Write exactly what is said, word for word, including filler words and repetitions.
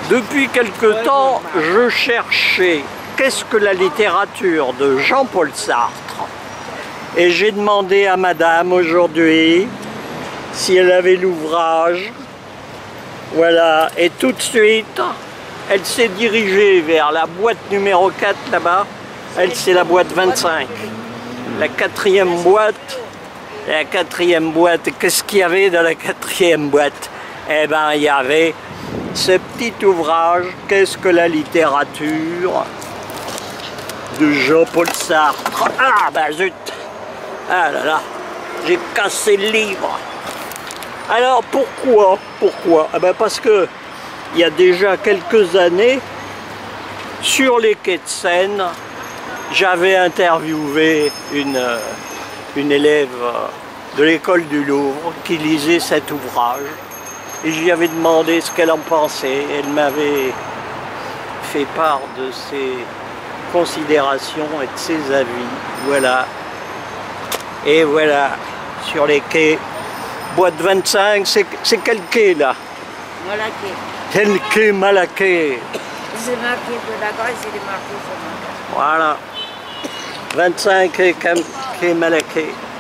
Depuis quelque temps, je cherchais qu'est-ce que la littérature de Jean-Paul Sartre. Et j'ai demandé à madame aujourd'hui si elle avait l'ouvrage. Voilà, et tout de suite, elle s'est dirigée vers la boîte numéro quatre là-bas. Elle, c'est la boîte vingt-cinq. La quatrième boîte. La quatrième boîte, qu'est-ce qu'il y avait dans la quatrième boîte? Eh bien, il y avait ce petit ouvrage, qu'est-ce que la littérature de Jean-Paul Sartre. Ah ben zut. Ah là là, j'ai cassé le livre. Alors pourquoi Pourquoi eh ben parce que il y a déjà quelques années, sur les quais de Seine, j'avais interviewé une, une élève de l'école du Louvre qui lisait cet ouvrage. Et je lui avais demandé ce qu'elle en pensait. Elle m'avait fait part de ses considérations et de ses avis. Voilà. Et voilà, sur les quais. Boîte vingt-cinq, c'est quel quai là? Malaquais. Quel quai Malaquais? C'est marqué de la Grèce, il est marqué sur Malaquais. Voilà. vingt-cinq quai Malaquais.